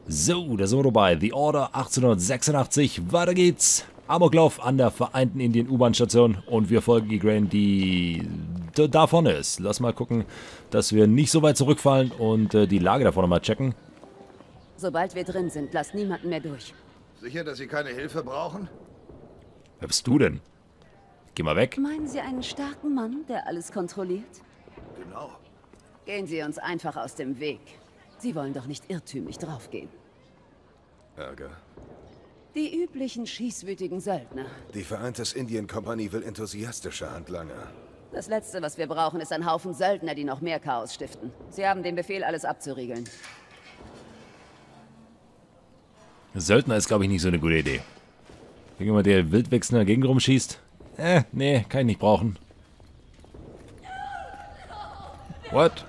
So, da sind wir dabei. The Order 1886. Weiter geht's. Amoklauf an der Vereinten Indien U-Bahn-Station. Und wir folgen Igraine, die da vorne ist. Lass mal gucken, dass wir nicht so weit zurückfallen und die Lage da vorne mal checken. Sobald wir drin sind, lasst niemanden mehr durch. Sicher, dass Sie keine Hilfe brauchen? Wer bist du denn? Geh mal weg. Meinen Sie einen starken Mann, der alles kontrolliert? Genau. Gehen Sie uns einfach aus dem Weg. Sie wollen doch nicht irrtümlich draufgehen. Ärger. Die üblichen schießwütigen Söldner. Die Vereintes Indien-Kompanie will enthusiastische Handlanger. Das Letzte, was wir brauchen, ist ein Haufen Söldner, die noch mehr Chaos stiften. Sie haben den Befehl, alles abzuriegeln. Söldner ist, glaube ich, nicht so eine gute Idee. Irgendjemand, der wild wechselnd in der Gegend rumschießt. Nee, kann ich nicht brauchen. What?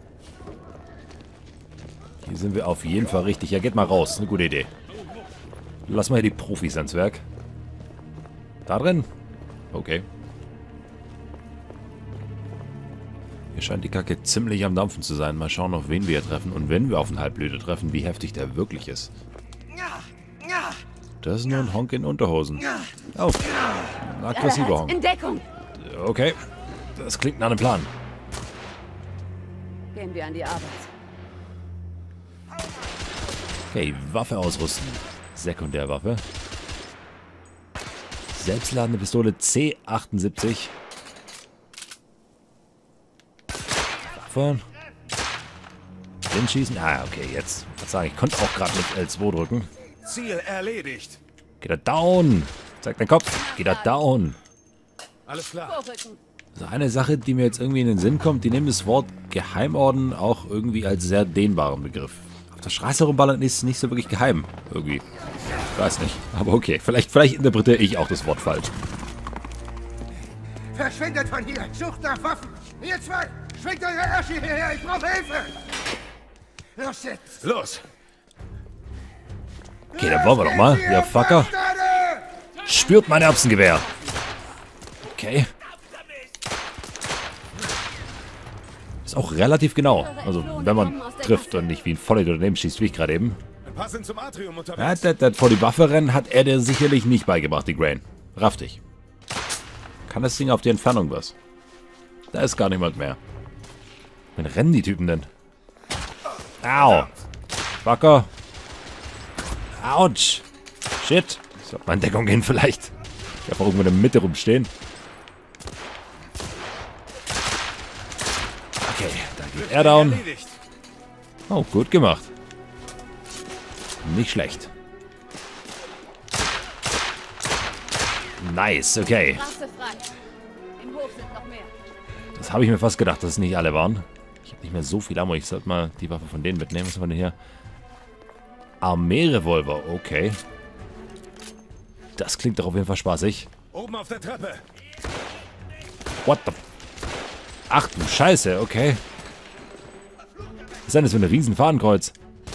Hier sind wir auf jeden Fall richtig. Ja, geht mal raus. Eine gute Idee. Lass mal hier die Profis ans Werk. Da drin? Okay. Hier scheint die Kacke ziemlich am Dampfen zu sein. Mal schauen, auf wen wir hier treffen. Und wenn wir auf einen Halbblüte treffen, wie heftig der wirklich ist. Das ist nur ein Honk in Unterhosen. Oh, ein aggressiver Honk. In Deckung! Okay, das klingt nach einem Plan. Gehen wir an die Arbeit. Okay, Waffe ausrüsten. Sekundärwaffe. Selbstladende Pistole C78. Waffe. Schießen. Ah, okay, jetzt. Was sagen? Ich konnte auch gerade nicht L2 drücken. Ziel erledigt. Geht er down. Zeig deinen Kopf. Geht er down. Alles klar. Vorrücken. Also eine Sache, die mir jetzt irgendwie in den Sinn kommt, die nehmen das Wort Geheimorden auch irgendwie als sehr dehnbaren Begriff. Auf der Straße rumballern ist nicht so wirklich geheim. Irgendwie. Ich weiß nicht. Aber okay. Vielleicht interpretiere ich auch das Wort falsch. Verschwindet von hier! Sucht nach Waffen! Ihr zwei! Schwingt eure Ärsche hierher! Ich brauche Hilfe! Los jetzt! Los! Okay, dann wollen wir doch mal. Ihr Fucker. Spürt mein Erbsengewehr. Okay. Ist auch relativ genau. Also, wenn man trifft und nicht wie ein Vollidiot daneben schießt, wie ich gerade eben. Ein paar sind zum Atrium Ja, unterwegs. das vor die Waffe rennen hat er dir sicherlich nicht beigebracht, die Grain. Raff dich. Kann das Ding auf die Entfernung was? Da ist gar niemand mehr. Wann rennen die Typen denn? Au. Fucker. Autsch. Shit. Ich sollte mal in Deckung gehen vielleicht. Ich habe irgendwo in der Mitte rumstehen. Okay, da geht er down. Erledigt. Oh, gut gemacht. Nicht schlecht. Nice, okay. Straße frei. Im Hof sind noch mehr. Das habe ich mir fast gedacht, dass es nicht alle waren. Ich habe nicht mehr so viel Ammo. Ich sollte mal die Waffe von denen mitnehmen. Was haben wir denn hier? Armeerevolver, okay. Das klingt doch auf jeden Fall spaßig. Oben auf der Treppe. What the... Ach du Scheiße, okay. Was ist denn das für ein riesen Fahnenkreuz?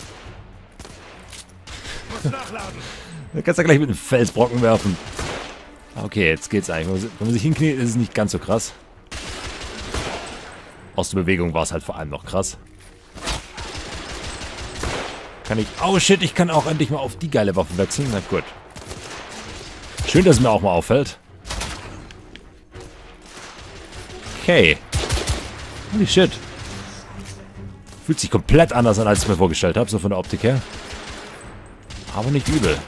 Muss nachladen. Da kannst du gleich mit einem Felsbrocken werfen. Okay, jetzt geht's eigentlich. Wenn man sich hinkniet, ist es nicht ganz so krass. Aus der Bewegung war es halt vor allem noch krass. Kann ich... Oh shit, ich kann auch endlich mal auf die geile Waffe wechseln. Na gut. Schön, dass es mir auch mal auffällt. Okay. Holy shit. Fühlt sich komplett anders an, als ich es mir vorgestellt habe, so von der Optik her. Aber nicht übel.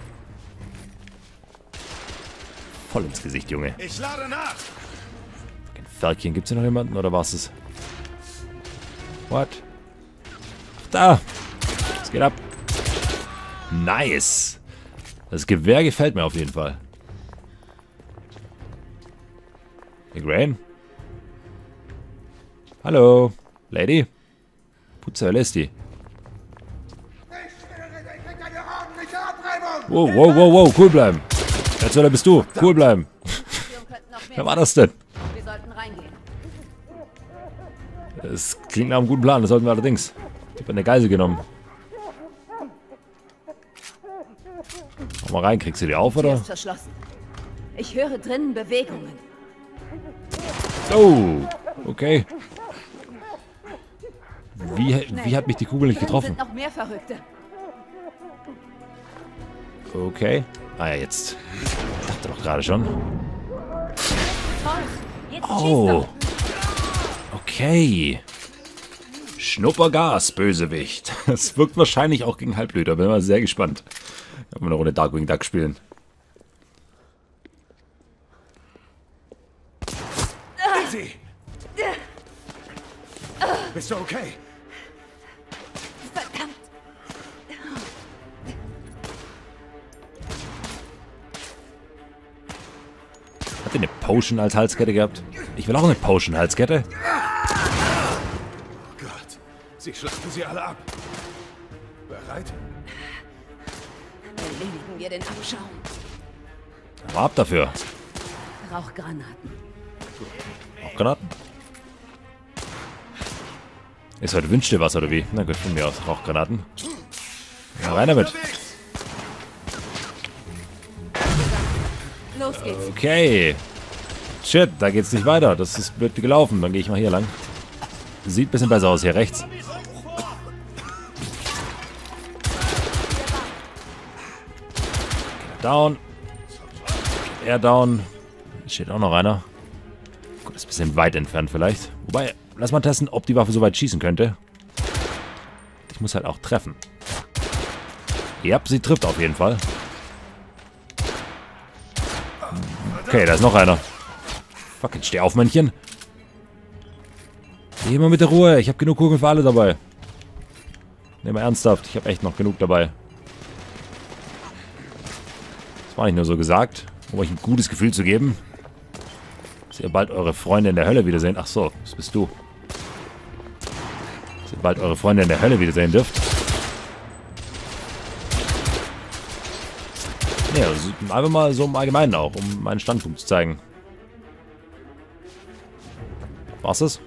Voll ins Gesicht, Junge. Ich lade nach. Kein Ferkchen. Gibt es hier noch jemanden oder war es das? What? Ach, da. Es geht ab. Nice. Das Gewehr gefällt mir auf jeden Fall. Igraine? Hallo? Lady? Putzer, wer ist die? Ich schwöre, ich krieg eine ordentliche Abreibung! Wow, wow, wow, wow, cool bleiben. Jetzt oder bist du? Cool bleiben. Hier könnten noch mehr. Wer war das denn? Wir sollten reingehen. Das klingt nach einem guten Plan, das sollten wir allerdings. Ich habe eine Geisel genommen. Komm mal rein, kriegst du die auf, Tür oder? ist verschlossen. Ich höre drinnen Bewegungen. Oh, okay. Wie hat mich die Kugel nicht Drinnen getroffen? sind noch mehr Verrückte. Okay. Ah ja, jetzt. Ich dachte doch gerade schon. Oh. Okay. Schnuppergas, Bösewicht. Das wirkt wahrscheinlich auch gegen Halbblüter. Bin mal sehr gespannt. Wenn wir eine Runde Darkwing Duck spielen. Easy. Bist du okay? Verdammt. Hat ihr eine Potion als Halskette gehabt? Ich will auch eine Potion-Halskette. Oh Gott, sie schlachten sie alle ab. Bereit? Erledigen wir den Abschaum. Aber ab dafür. Rauchgranaten. Auch Granaten. Ist heute wünscht dir was, oder wie? Na gut, von mir aus. Rauchgranaten. Ja, rein damit. Los geht's. Okay. Shit, da geht's nicht weiter. Das ist blöd gelaufen. Dann gehe ich mal hier lang. Sieht ein bisschen besser aus hier rechts. Down. Er down. Hier steht auch noch einer. Gut, ist ein bisschen weit entfernt vielleicht. Wobei, lass mal testen, ob die Waffe so weit schießen könnte. Ich muss halt auch treffen. Ja, sie trifft auf jeden Fall. Okay, da ist noch einer. Fuck, jetzt steh auf, Männchen. Geh mal mit der Ruhe. Ich habe genug Kugeln für alle dabei. Nehmen wir ernsthaft. Ich habe echt noch genug dabei. Das war nicht nur so gesagt, um euch ein gutes Gefühl zu geben. Dass ihr bald eure Freunde in der Hölle wiedersehen. Ach so, das bist du. Dass ihr bald eure Freunde in der Hölle wiedersehen dürft. Ja, also einfach mal so im Allgemeinen auch, um meinen Standpunkt zu zeigen. War's das?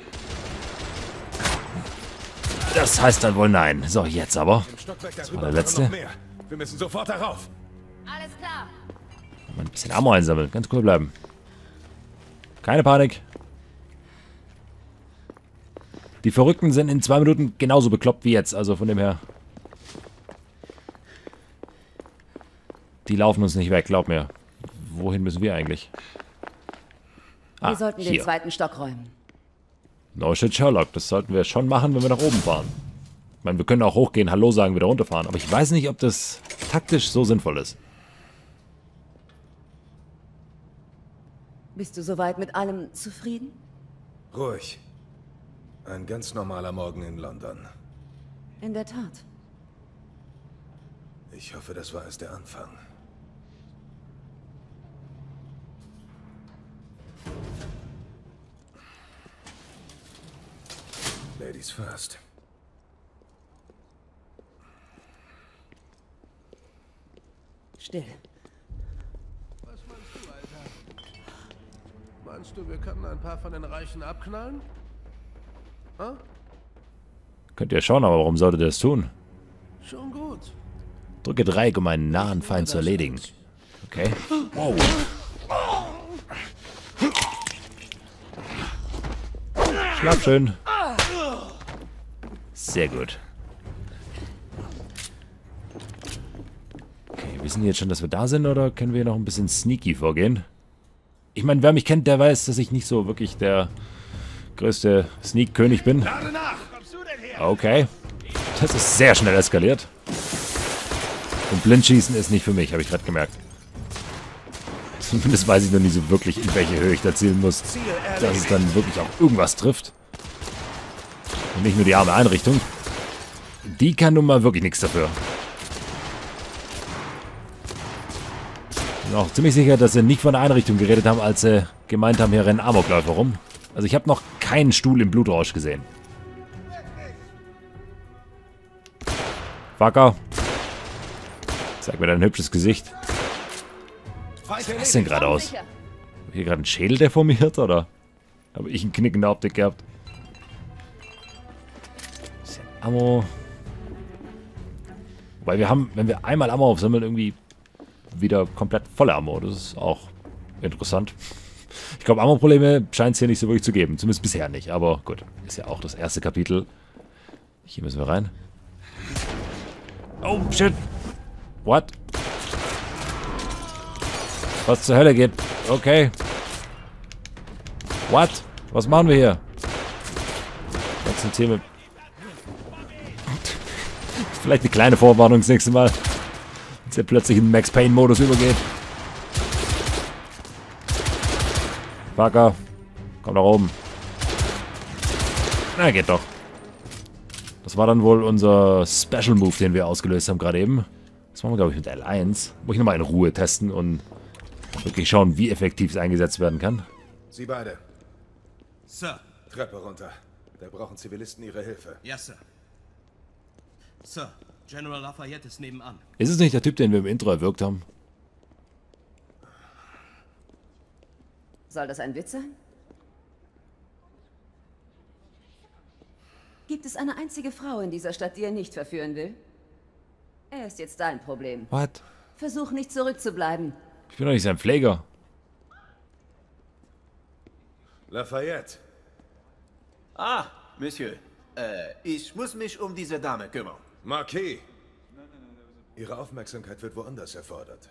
Das heißt dann wohl nein. So, jetzt aber. Das war der letzte. Wir müssen sofort darauf. Alles klar. Mal ein bisschen Ammo einsammeln. Ganz cool bleiben. Keine Panik. Die Verrückten sind in 2 Minuten genauso bekloppt wie jetzt. Also von dem her. Die laufen uns nicht weg, glaub mir. Wohin müssen wir eigentlich? Wir sollten den hier. zweiten Stock räumen. No shit, Sherlock. Das sollten wir schon machen, wenn wir nach oben fahren. Ich meine, wir können auch hochgehen, Hallo sagen, wieder runterfahren. Aber ich weiß nicht, ob das taktisch so sinnvoll ist. Bist du soweit mit allem zufrieden? Ruhig. Ein ganz normaler Morgen in London. In der Tat. Ich hoffe, das war erst der Anfang. Ladies first. Still. Was meinst du, Alter? Meinst du, wir können ein paar von den Reichen abknallen? Ha? Könnt ihr schauen, aber warum solltet ihr das tun? Schon gut. Drücke Dreieck, um einen nahen Feind zu erledigen. Okay. Wow. Schlaf schön. Sehr gut. Okay, wissen die jetzt schon, dass wir da sind, oder können wir noch ein bisschen sneaky vorgehen? Ich meine, wer mich kennt, der weiß, dass ich nicht so wirklich der größte Sneak-König bin. Lade nach! Kommst du denn her? Okay. Das ist sehr schnell eskaliert. Und Blindschießen ist nicht für mich, habe ich gerade gemerkt. Zumindest weiß ich noch nicht so wirklich, in welche Höhe ich da zielen muss, dass es dann wirklich auch irgendwas trifft. Und nicht nur die arme Einrichtung. Die kann nun mal wirklich nichts dafür. Ich bin auch ziemlich sicher, dass sie nicht von der Einrichtung geredet haben, als sie gemeint haben, hier rennen Amokläufer rum. Also ich habe noch keinen Stuhl im Blutrausch gesehen. Fucker. Zeig mir dein hübsches Gesicht. Was ist denn gerade aus? Habe ich hier gerade einen Schädel deformiert, oder? Habe ich einen Knick in der Optik gehabt? Bisschen Ammo. Wobei wir haben, wenn wir einmal Ammo aufsammeln, irgendwie wieder komplett volle Ammo. Das ist auch interessant. Ich glaube, Ammo-Probleme scheint es hier nicht so wirklich zu geben. Zumindest bisher nicht. Aber gut, ist ja auch das erste Kapitel. Hier müssen wir rein. Oh, shit. What? Was zur Hölle geht? Okay. What? Was machen wir hier? Was sind hier mit... Vielleicht eine kleine Vorwarnung das nächste Mal. Dass er plötzlich in den Max Payne-Modus übergeht. Fucker. Komm nach oben. Na, geht doch. Das war dann wohl unser Special Move, den wir ausgelöst haben gerade eben. Das machen wir, glaube ich, mit L1. Muss ich nochmal in Ruhe testen und wirklich schauen, wie effektiv es eingesetzt werden kann. Sie beide. Sir. Treppe runter. Da brauchen Zivilisten Ihre Hilfe. Ja, Sir. Sir, General Lafayette ist nebenan. Ist es nicht der Typ, den wir im Intro erwürgt haben? Soll das ein Witz sein? Gibt es eine einzige Frau in dieser Stadt, die er nicht verführen will? Er ist jetzt dein Problem. What? Versuch nicht zurückzubleiben. Ich bin doch nicht sein Pfleger. Lafayette. Ah, Monsieur. Ich muss mich um diese Dame kümmern. Marquis. Ihre Aufmerksamkeit wird woanders erfordert.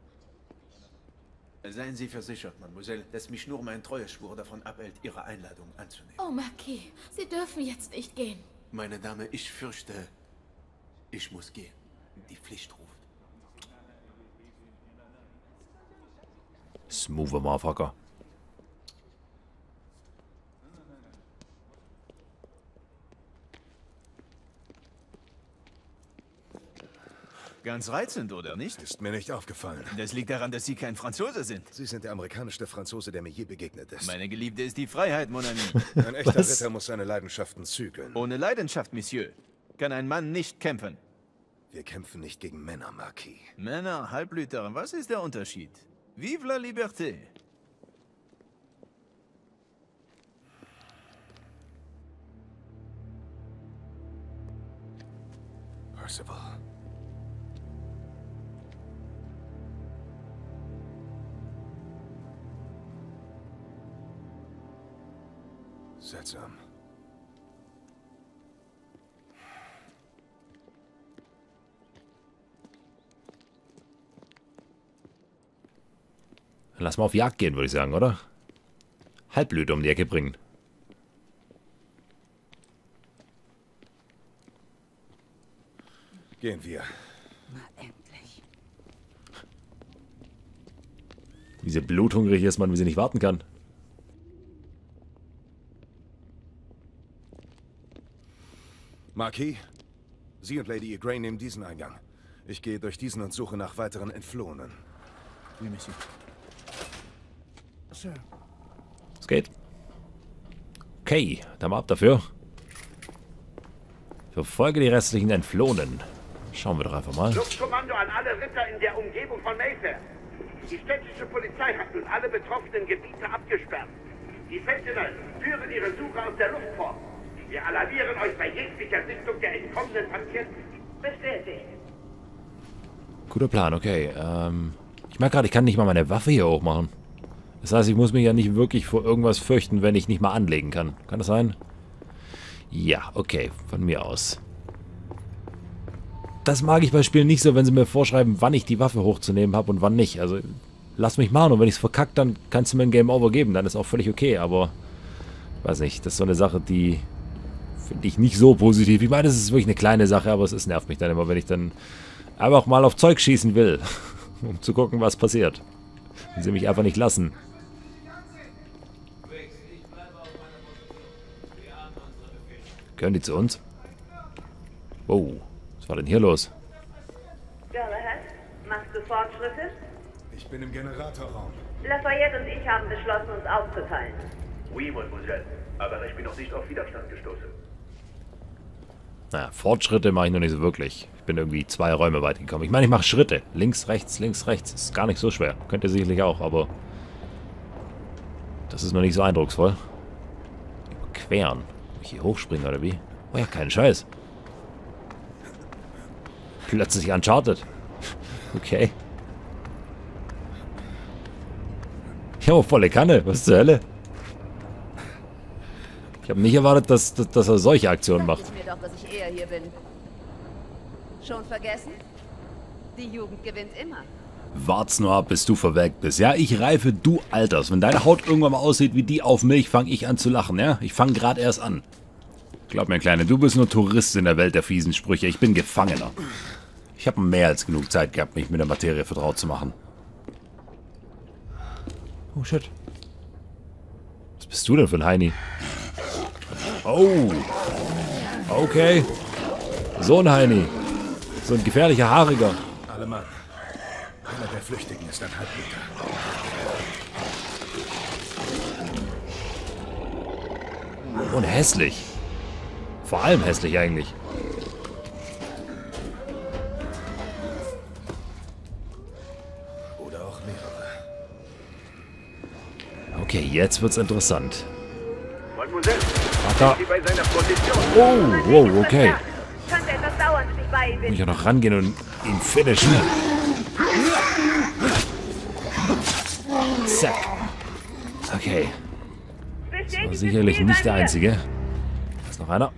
Seien Sie versichert, Mademoiselle, dass mich nur mein Treueschwur davon abhält, Ihre Einladung anzunehmen. Oh, Marquis, Sie dürfen jetzt nicht gehen. Meine Dame, ich fürchte, ich muss gehen. Die Pflicht ruft. Smoother Motherfucker. Ganz reizend, oder nicht? Ist mir nicht aufgefallen. Das liegt daran, dass Sie kein Franzose sind. Sie sind der amerikanischste Franzose, der mir je begegnet ist. Meine Geliebte ist die Freiheit, mon ami. Ein echter Ritter muss seine Leidenschaften zügeln. Ohne Leidenschaft, Monsieur, kann ein Mann nicht kämpfen. Wir kämpfen nicht gegen Männer, Marquis. Männer, Halbblüter, was ist der Unterschied? Vive la liberté. Percival. Seltsam. Lass mal auf Jagd gehen, würde ich sagen, oder? Halbblüte um die Ecke bringen. Gehen wir. Na, endlich. Wie sie bluthungrig ist, man, wie sie nicht warten kann. Marquis, Sie und Lady Igraine nehmen diesen Eingang. Ich gehe durch diesen und suche nach weiteren Entflohenen. Oui, Monsieur. Sir. Es geht. Okay, dann mal ab dafür. Verfolge die restlichen Entflohenen. Schauen wir doch einfach mal. Luftkommando an alle Ritter in der Umgebung von Mayfair. Die städtische Polizei hat nun alle betroffenen Gebiete abgesperrt. Die Sentinels führen ihre Suche aus der Luft fort. Wir alarmieren euch bei jeglicher Sichtung der entkommenen Patienten. Bestätigt. Guter Plan, okay. Ich merke gerade, ich kann nicht mal meine Waffe hier hochmachen. Das heißt, ich muss mich ja nicht wirklich vor irgendwas fürchten, wenn ich nicht mal anlegen kann. Kann das sein? Ja, okay, von mir aus. Das mag ich bei Spielen nicht so, wenn sie mir vorschreiben, wann ich die Waffe hochzunehmen habe und wann nicht. Also, lass mich machen und wenn ich es verkacke, dann kannst du mir ein Game Over geben. Dann ist auch völlig okay, aber... Weiß nicht, das ist so eine Sache, die... Finde ich nicht so positiv. Ich meine, es ist wirklich eine kleine Sache, aber es nervt mich dann immer, wenn ich dann einfach mal auf Zeug schießen will. Um zu gucken, was passiert. Und sie mich einfach nicht lassen. Gehören die zu uns? Wow, was war denn hier los? Galahad, machst du Fortschritte? Ich bin im Generatorraum. Lafayette und ich haben beschlossen, uns aufzuteilen. Oui, Mademoiselle. Aber ich bin noch nicht auf Widerstand gestoßen. Naja, Fortschritte mache ich noch nicht so wirklich. Ich bin irgendwie 2 Räume weit gekommen. Ich meine, ich mache Schritte. Links, rechts, links, rechts. Ist gar nicht so schwer. Könnt ihr sicherlich auch, aber... Das ist noch nicht so eindrucksvoll. Überqueren. Muss ich hier hochspringen, oder wie? Oh ja, kein Scheiß. Plötzlich Uncharted. Okay. Ich habe volle Kanne. Was zur Hölle? Ich habe nicht erwartet, dass er solche Aktionen macht. Dachte ich mir doch, dass ich eher hier bin. Schon vergessen? Die Jugend gewinnt immer. Wart's nur ab, bis du verwelkt bist. Ja, ich reife, du alterst. Wenn deine Haut irgendwann mal aussieht wie die auf Milch, fange ich an zu lachen, ja? Ich fange gerade erst an. Glaub mir, Kleine, du bist nur Tourist in der Welt der fiesen Sprüche. Ich bin Gefangener. Ich habe mehr als genug Zeit gehabt, mich mit der Materie vertraut zu machen. Oh, shit. Was bist du denn für ein Heini? Oh. Okay. So ein Heini. So ein gefährlicher Haariger. Alle Mann. Einer der Flüchtigen ist ein Halbblüter. Und hässlich. Vor allem hässlich eigentlich. Oder auch mehrere. Okay, jetzt wird's interessant. Mademoiselle, Vater. Sie bei seiner Position. Oh, wow, okay. Könnte etwas dauern, bis ich bei ihm Muss bin. ich ja noch rangehen und ihn finishen. Zack. Okay. Das war sicherlich nicht der einzige. Da ist noch einer.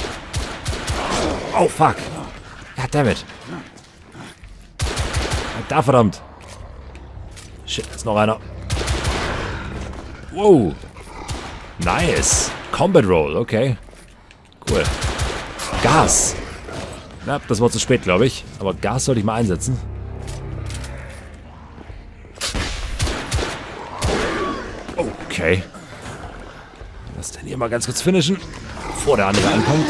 Oh, fuck. Goddammit. Da, verdammt. Shit, da ist noch einer. Wow. Nice. Combat Roll, okay. Cool. Gas. Na, das war zu spät, glaube ich. Aber Gas sollte ich mal einsetzen. Okay. Lass den hier mal ganz kurz finishen, bevor der andere ankommt.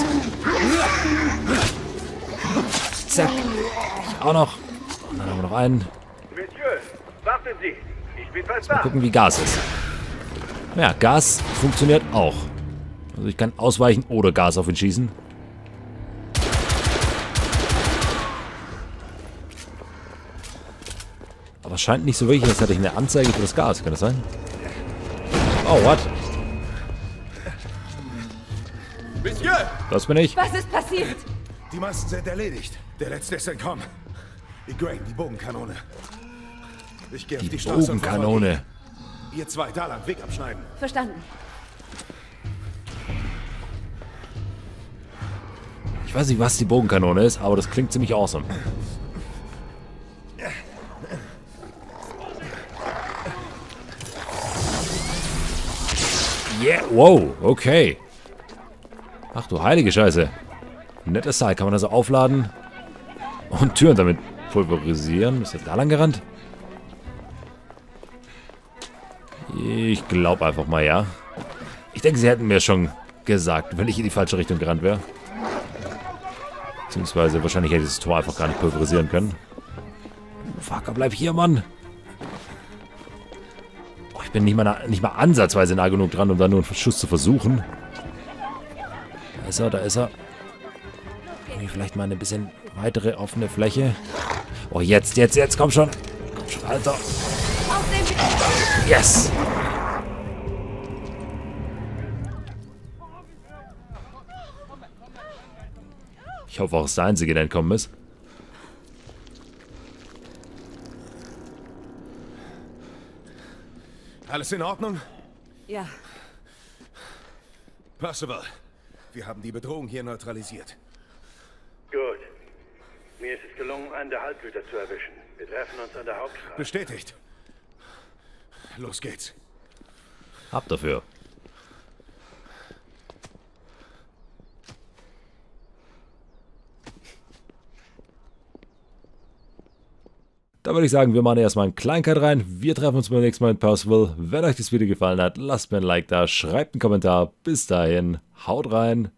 Zack. Ich auch noch. Und dann haben wir noch einen. Monsieur, warten Sie. Ich bin fast Mal da. gucken, wie Gas ist. Ja, Gas funktioniert auch. Also ich kann ausweichen oder Gas auf ihn schießen. Aber es scheint nicht so wirklich, als hätte ich eine Anzeige für das Gas. Kann das sein? Oh, what? Monsieur! Das bin ich. Was ist passiert? Die meisten sind erledigt. Der letzte ist entkommen. Igraine, die Bogenkanone. Ich gehe auf die Straße und Bogenkanone. verfolge ihn. Ihr zwei, da lang, Weg abschneiden. Verstanden. Ich weiß nicht, was die Bogenkanone ist, aber das klingt ziemlich awesome. Yeah, wow, okay. Ach du heilige Scheiße. Nettes Teil, kann man das so aufladen und Türen damit pulverisieren. Ist jetzt da lang gerannt? Ich glaube einfach mal, ja. Ich denke, sie hätten mir schon gesagt, wenn ich in die falsche Richtung gerannt wäre. Beziehungsweise wahrscheinlich hätte ich das Tor einfach gar nicht pulverisieren können. Fucker, bleib hier, Mann. Oh, ich bin nicht mal ansatzweise nah genug dran, um da nur einen Schuss zu versuchen. Da ist er, da ist er. Irgendwie vielleicht mal eine bisschen weitere offene Fläche. Oh, jetzt, komm schon. Komm schon, Alter. Yes! Ich hoffe auch, dass der Einzige, der entkommen ist. Alles in Ordnung? Ja. Percival, wir haben die Bedrohung hier neutralisiert. Gut. Mir ist es gelungen, einen der Halbblüter zu erwischen. Wir treffen uns an der Hauptstraße. Bestätigt. Los geht's. Ab dafür. Da würde ich sagen, wir machen erstmal einen kleinen Cut rein. Wir treffen uns beim nächsten Mal in Percival. Wenn euch das Video gefallen hat, lasst mir ein Like da, schreibt einen Kommentar. Bis dahin, haut rein.